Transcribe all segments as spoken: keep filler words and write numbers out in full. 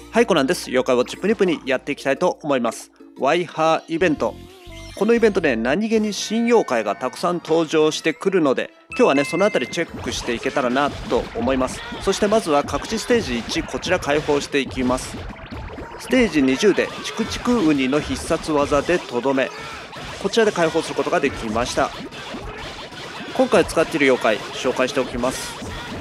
はい、コナンです。妖怪ウォッチプニプニやっていきたいと思います。ワイハーイベント。このイベントね、何気に新妖怪がたくさん登場してくるので、今日はね、そのあたりチェックしていけたらなと思います。そしてまずは各地ステージいち、こちら開放していきます。ステージにじゅうでチクチクウニの必殺技でとどめ、こちらで開放することができました。今回使っている妖怪紹介しておきます。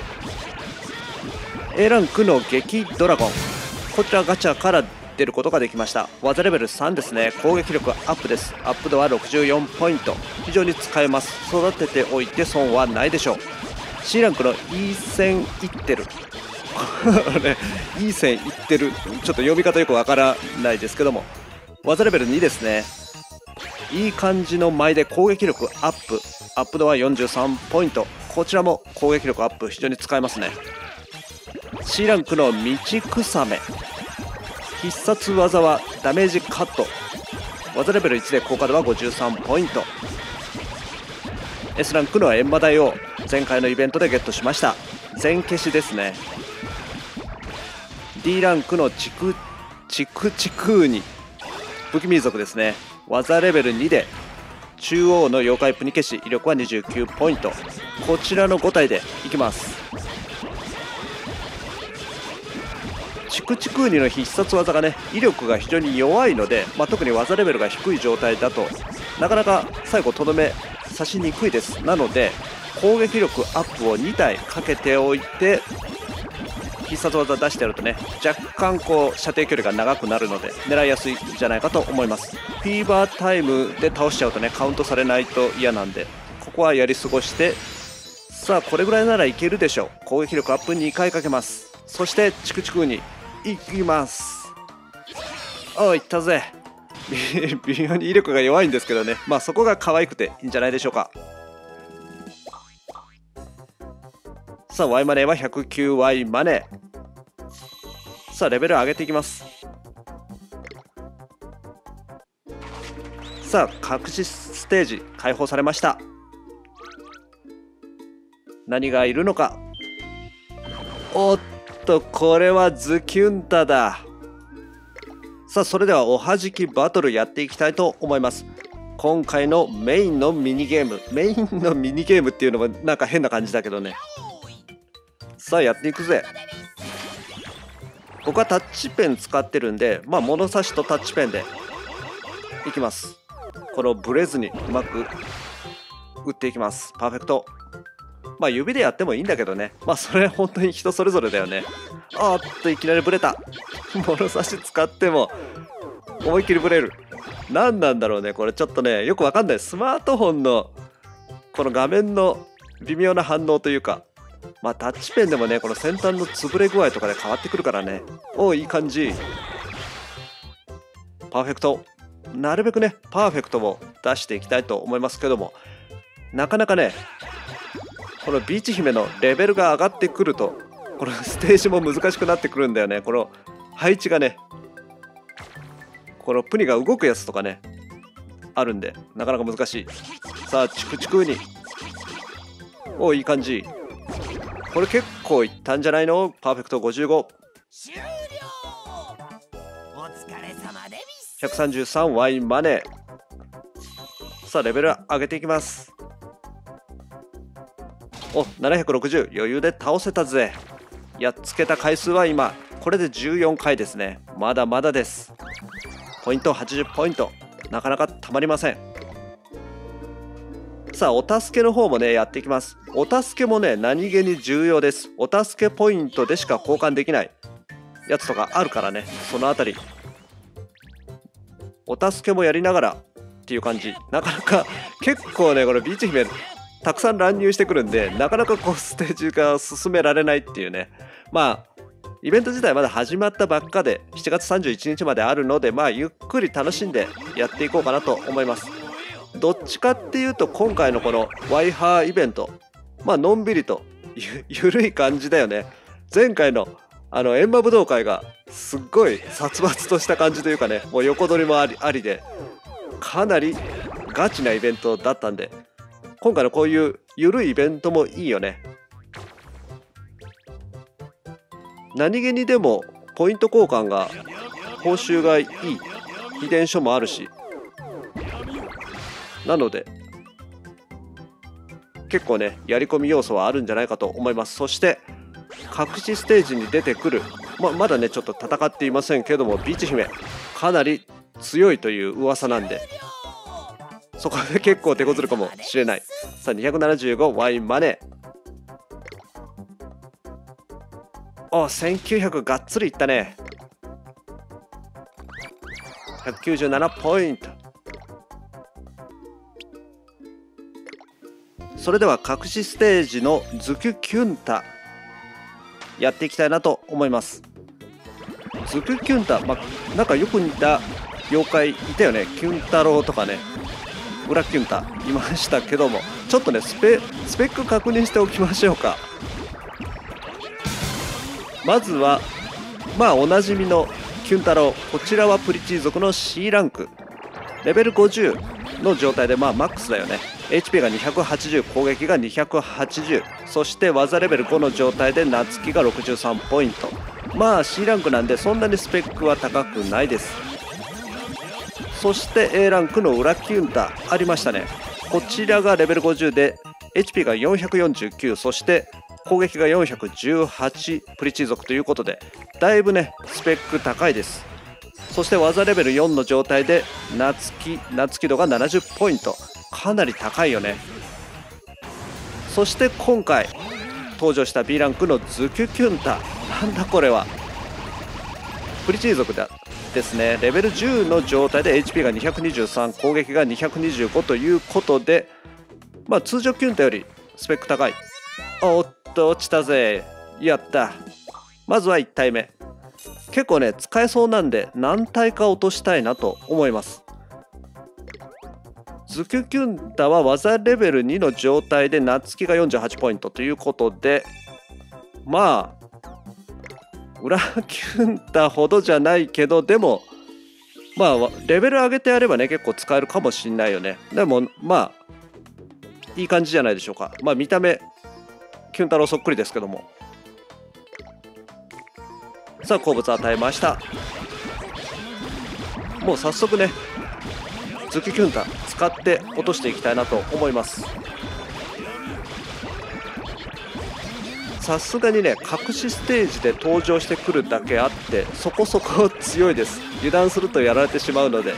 A ランクの激ドラゴン、こちらガチャから出ることができました。技レベルさんですね。攻撃力アップです。アップ度はろくじゅうよんポイント、非常に使えます。育てておいて損はないでしょう。 C ランクのイーセンイッテルこれイーセンイッテル、ちょっと読み方よくわからないですけども、技レベルにですね。いい感じの舞で攻撃力アップ、アップ度はよんじゅうさんポイント、こちらも攻撃力アップ、非常に使えますね。 C ランクの道草め、必殺技はダメージカット、技レベルいちで効果度はごじゅうさんポイント。 S ランクの閻魔大王、前回のイベントでゲットしました。全消しですね。 D ランクのチクチクチクウニ、不気味族ですね。技レベルにで中央の妖怪プニ消し、威力はにじゅうきゅうポイント、こちらのご体でいきます。チクチクウニの必殺技がね、威力が非常に弱いので、まあ、特に技レベルが低い状態だとなかなか最後とどめ刺しにくいです。なので攻撃力アップをに体かけておいて必殺技出してやるとね、若干こう射程距離が長くなるので狙いやすいんじゃないかと思います。フィーバータイムで倒しちゃうとね、カウントされないと嫌なんで、ここはやり過ごして、さあこれぐらいならいけるでしょう。攻撃力アップにかいかけます。そしてチクチクにいきます。おい、いったぜ。微妙に威力が弱いんですけどね、まあそこが可愛くていいんじゃないでしょうか。さあ Y マネーは ひゃくきゅうワイ マネー。さあレベル上げていきます。さあ隠しステージ開放されました。何がいるのか。おっと、これはズキュンタだ。さあそれではおはじきバトルやっていきたいと思います。今回のメインのミニゲーム、メインのミニゲームっていうのもなんか変な感じだけどね。さあやっていくぜ。僕はタッチペン使ってるんで、まあ物差しとタッチペンでいきます。これをブレずにうまく打っていきます。パーフェクト。まあ指でやってもいいんだけどね、まあそれ本当に人それぞれだよね。あーっといきなりブレた。物差し使っても思いっきりブレる。何なんだろうねこれ、ちょっとねよくわかんない。スマートフォンのこの画面の微妙な反応というか、まあタッチペンでもねこの先端の潰れ具合とかで変わってくるからね。おー、いい感じ。パーフェクト。なるべくねパーフェクトを出していきたいと思いますけども、なかなかねこのビーチ姫のレベルが上がってくるとこのステージも難しくなってくるんだよね。この配置がね、このプニが動くやつとかねあるんでなかなか難しい。さあチクチクに、お、いい感じ。これ結構いったんじゃないの。パーフェクトごじゅうご。 終了。お疲れ様でひゃくさんじゅうさんワイ マネー。さあレベル上げていきます。お、ななひゃくろくじゅう余裕で倒せたぜ。やっつけた回数は今これでじゅうよんかいですね。まだまだです。ポイントはちじゅうポイント、なかなかたまりません。さあお助けの方もねやっていきます。お助けもね何気に重要です。お助けポイントでしか交換できないやつとかあるからね、そのあたりお助けもやりながらっていう感じ。なかなか結構ねこのビーチ姫たくさん乱入してくるんで、なかなかこうステージが進められないっていうね。まあイベント自体まだ始まったばっかでしちがつさんじゅういちにちまであるので、まあゆっくり楽しんでやっていこうかなと思います。どっちかっていうと今回のこのワイハーイベント、まあのんびりと ゆ, ゆるい感じだよね。前回のあの閻魔武道会がすっごい殺伐とした感じというかね、もう横取りもありありでかなりガチなイベントだったんで、今回のこういうゆるいイベントもいいよね。何気にでもポイント交換が報酬がいい秘伝書もあるし、なので結構ねやり込み要素はあるんじゃないかと思います。そして隠しステージに出てくる、ままだねちょっと戦っていませんけども、ビーチ姫かなり強いという噂なんで、そこで結構手こずるかもしれない。さあにひゃくななじゅうごワインマネー、おせんきゅうひゃくがっつりいったね。ひゃくきゅうじゅうななポイント。それでは隠しステージのズキュキュンタやっていきたいなと思います。ズキュキュンタ、まあ、なんかよく似た妖怪いたよね。キュン太郎とかね、裏キュンタいましたけども、ちょっとねスペスペック確認しておきましょうか。まずはまあおなじみのキュン太郎、こちらはプリチー族の C ランク、レベルごじゅうの状態でまあマックスだよね。 エイチピー がにひゃくはちじゅう、攻撃がにひゃくはちじゅう、そして技レベルごの状態で夏木がろくじゅうさんポイント。まあ C ランクなんでそんなにスペックは高くないです。そして A ランクの裏キュンタありましたね。こちらがレベルごじゅうで エイチピー がよんひゃくよんじゅうきゅう、そして攻撃がよんひゃくじゅうはち、プリチー族ということでだいぶねスペック高いです。そして技レベルよんの状態で夏木夏木度がななじゅうポイント、かなり高いよね。そして今回登場した B ランクのズキュキュンタ、なんだこれは。プリチー族だですね。レベルじゅうの状態で エイチピー がにひゃくにじゅうさん、攻撃がにひゃくにじゅうごということで、まあ通常キュンタよりスペック高い。おっと落ちたぜ。やった。まずはいち体目、結構ね使えそうなんで何体か落としたいなと思います。ズキュキュンタは技レベルにの状態で夏木がよんじゅうはちポイントということで、まあ裏キュンタほどじゃないけど、でもまあレベル上げてやればね結構使えるかもしんないよね。でもまあいい感じじゃないでしょうか。まあ見た目キュン太郎そっくりですけども。さあ好物与えました。もう早速ねズキキュンタ使って落としていきたいなと思います。さすがにね隠しステージで登場してくるだけあってそこそこ強いです。油断するとやられてしまうので、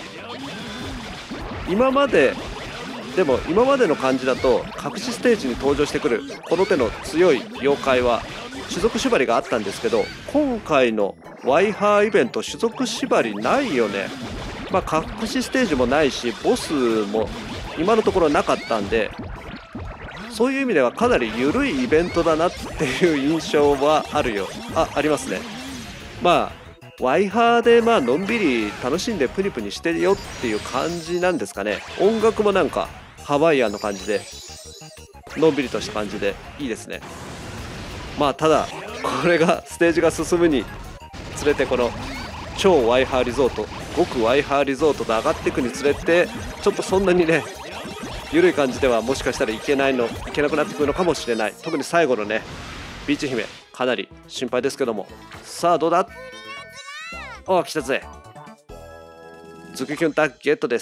今まででも今までの感じだと隠しステージに登場してくるこの手の強い妖怪は種族縛りがあったんですけど、今回のワイハーイベント種族縛りないよね。まあ隠しステージもないしボスも今のところなかったんで、そういう意味ではかなり緩いイベントだなっていう印象はあるよ。あ、ありますね。まあワイハーでまあのんびり楽しんでプニプニしてるよっていう感じなんですかね。音楽もなんかハワイアンの感じでのんびりとした感じでいいですね。まあただこれがステージが進むにつれてこの超ワイハーリゾート、極ワイハーリゾートと上がっていくにつれてちょっとそんなにね緩い感じではもしかしたらいけないのいけなくなってくるのかもしれない。特に最後のねビーチ姫かなり心配ですけども。さあどうだ。おお来たぜ。ズキキュンタゲットです。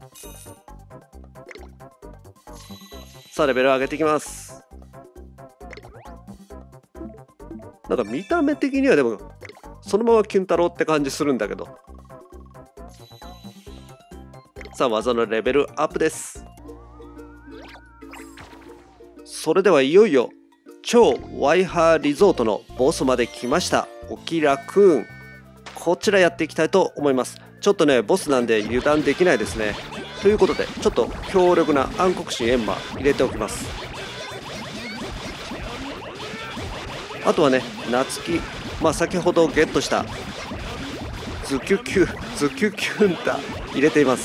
さあレベル上げていきます。なんか見た目的にはでもそのままキュン太郎って感じするんだけど。さあ技のレベルアップです。それではいよいよ超ワイハーリゾートのボスまで来ました。オキラクーン、こちらやっていきたいと思います。ちょっとねボスなんで油断できないですね。ということでちょっと強力な暗黒神エンマ入れておきます。あとはね夏木、まあ先ほどゲットしたズキュキュズキュキュンタ入れています。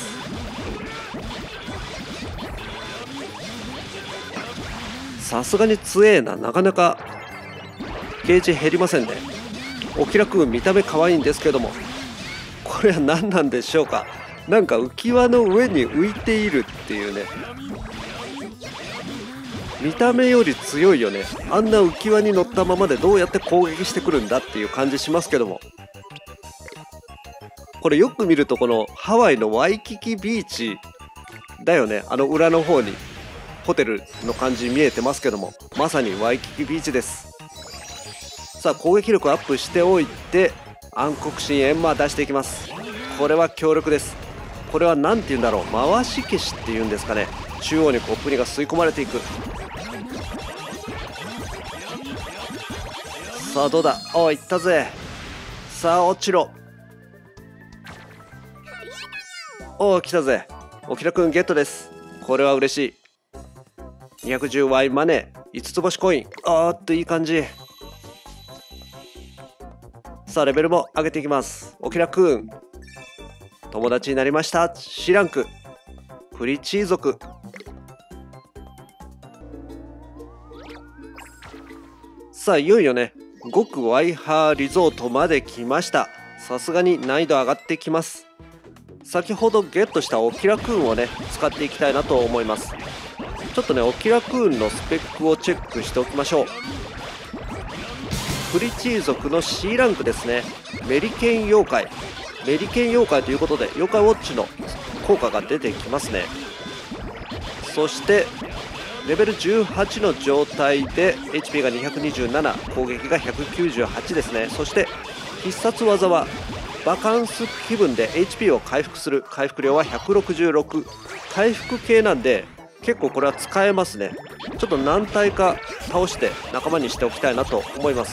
さすがに強えな。なかなかゲージ減りませんね。お気楽見た目可愛いんですけども、これは何なんでしょうか。なんか浮き輪の上に浮いているっていうね。 見た目より強いよね。あんな浮き輪に乗ったままでどうやって攻撃してくるんだっていう感じしますけども、これよく見るとこのハワイのワイキキビーチだよね。あの裏の方にホテルの感じ見えてますけども、まさにワイキキビーチです。さあ攻撃力アップしておいて暗黒神エンマ出していきます。これは強力です。これは何て言うんだろう、回し消しっていうんですかね。中央にコップニが吸い込まれていく。さあどうだ、おいったぜ。さあ落ちろ。おお来たぜ。おきらくんゲットです。これは嬉しい。 にひゃくじゅうワイ マネー、いつつ星コイン。あーっといい感じ。さあレベルも上げていきます。おきらくん友達になりました。 C ランクプリチー族。さあいよいよね極ワイハーリゾートまで来ました。さすがに難易度上がってきます。先ほどゲットしたオキラクーンをね使っていきたいなと思います。ちょっとねオキラクーンのスペックをチェックしておきましょう。プリチー族の C ランクですね。メリケン妖怪、メリケン妖怪ということで妖怪ウォッチの効果が出てきますね。そしてレベルじゅうはちの状態で エイチピー がにひゃくにじゅうなな、攻撃がひゃくきゅうじゅうはちですね。そして必殺技はバカンス気分で エイチピー を回復する。回復量はひゃくろくじゅうろく、回復系なんで結構これは使えますね。ちょっと何体か倒して仲間にしておきたいなと思います。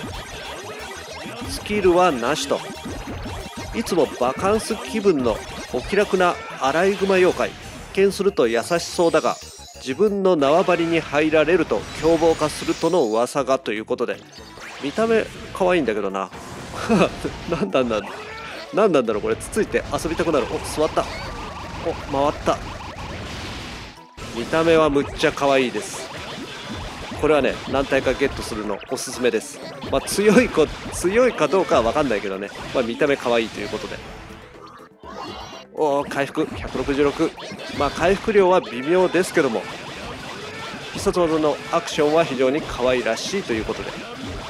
スキルはなしと。いつもバカンス気分のお気楽なアライグマ妖怪。一見すると優しそうだが自分の縄張りに入られると凶暴化するとの噂がということで、見た目可愛いんだけどななんなんだなんなんだろうこれ。つついて遊びたくなる。お座った。お回った。見た目はむっちゃ可愛いです。これはね何体かゲットするのおすすめです。まあ強い子強いかどうかは分かんないけどね、まあ、見た目可愛いということで。おー回復ひゃくろくじゅうろく。まあ回復量は微妙ですけども必殺技のアクションは非常に可愛らしいということで。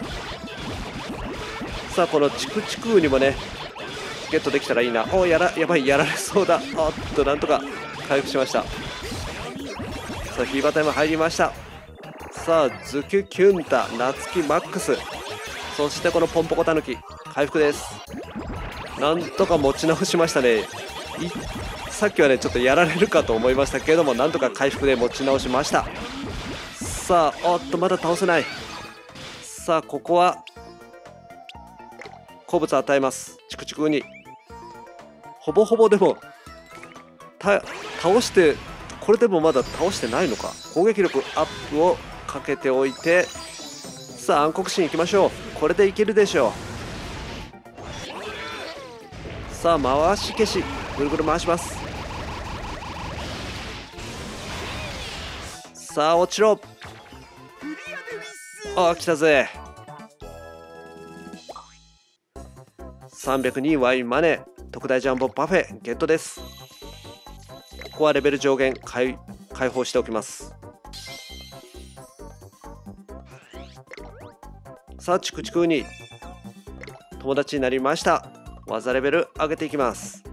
さあこのチクチクウにもねゲットできたらいいな。おーやらやばい、やられそうだ。おっとなんとか回復しました。さあヒーバータイム入りました。さあズキュキュンタナツキマックス、そしてこのポンポコタヌキ回復です。なんとか持ち直しましたね。さっきはねちょっとやられるかと思いましたけれどもなんとか回復で持ち直しました。さあおっとまだ倒せない。さあここは好物与えます。チクチクにほぼほぼでもた倒して、これでもまだ倒してないのか。攻撃力アップをかけておいて、さあ暗黒神いきましょう。これでいけるでしょう。さあ回し消しぐるぐる回します。さあ落ちろ。ああ来たぜ。さんびゃくにワインマネー特大ジャンボパフェゲットです。ここはレベル上限解解放しておきます。さあチクチクに友達になりました。技レベル上げていきます。